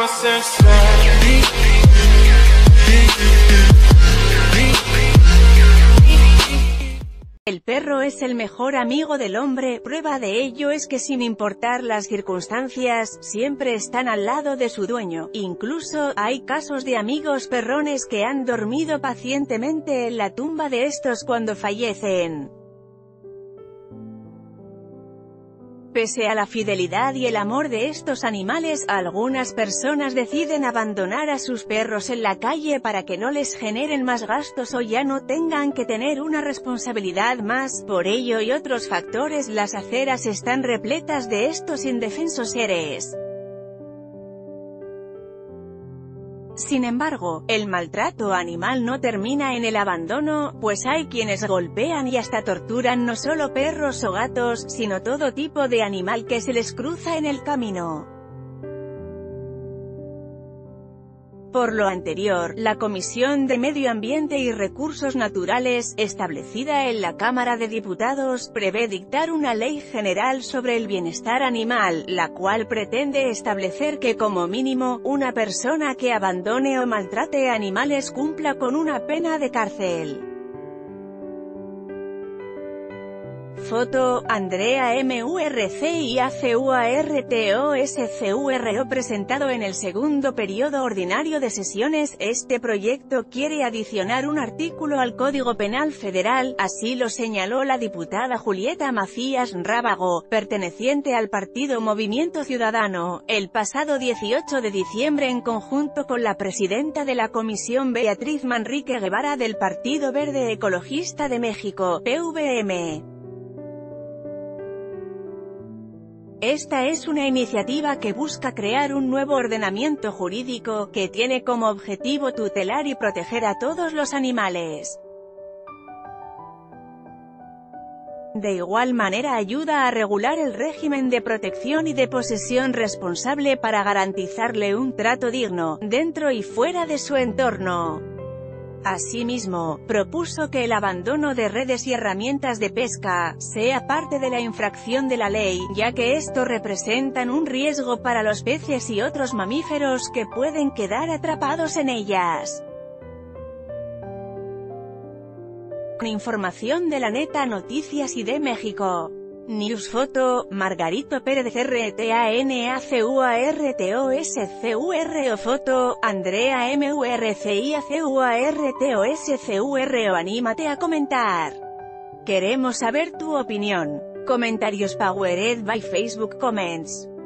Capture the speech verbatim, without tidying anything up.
El perro es el mejor amigo del hombre, prueba de ello es que sin importar las circunstancias, siempre están al lado de su dueño. Incluso, hay casos de amigos perrones que han dormido pacientemente en la tumba de estos cuando fallecen. Pese a la fidelidad y el amor de estos animales, algunas personas deciden abandonar a sus perros en la calle para que no les generen más gastos o ya no tengan que tener una responsabilidad más. Por ello y otros factores, las aceras están repletas de estos indefensos seres. Sin embargo, el maltrato animal no termina en el abandono, pues hay quienes golpean y hasta torturan no solo perros o gatos, sino todo tipo de animal que se les cruza en el camino. Por lo anterior, la Comisión de Medio Ambiente y Recursos Naturales, establecida en la Cámara de Diputados, prevé dictar una ley general sobre el bienestar animal, la cual pretende establecer que como mínimo, una persona que abandone o maltrate animales cumpla con una pena de cárcel. Foto, Andrea Murciartoscuro presentado en el segundo periodo ordinario de sesiones. Este proyecto quiere adicionar un artículo al Código Penal Federal, así lo señaló la diputada Julieta Macías Rábago, perteneciente al partido Movimiento Ciudadano, el pasado dieciocho de diciembre en conjunto con la presidenta de la comisión Beatriz Manrique Guevara del Partido Verde Ecologista de México, P V M. Esta es una iniciativa que busca crear un nuevo ordenamiento jurídico, que tiene como objetivo tutelar y proteger a todos los animales. De igual manera ayuda a regular el régimen de protección y de posesión responsable para garantizarle un trato digno, dentro y fuera de su entorno. Asimismo, propuso que el abandono de redes y herramientas de pesca sea parte de la infracción de la ley, ya que esto representan un riesgo para los peces y otros mamíferos que pueden quedar atrapados en ellas. Con información de La Neta Noticias y de México. News Foto, Margarito Pérez RTANACUARTOSCURO Foto, Andrea MURCIACUARTOSCURO Anímate a comentar. Queremos saber tu opinión. Comentarios powered by Facebook Comments.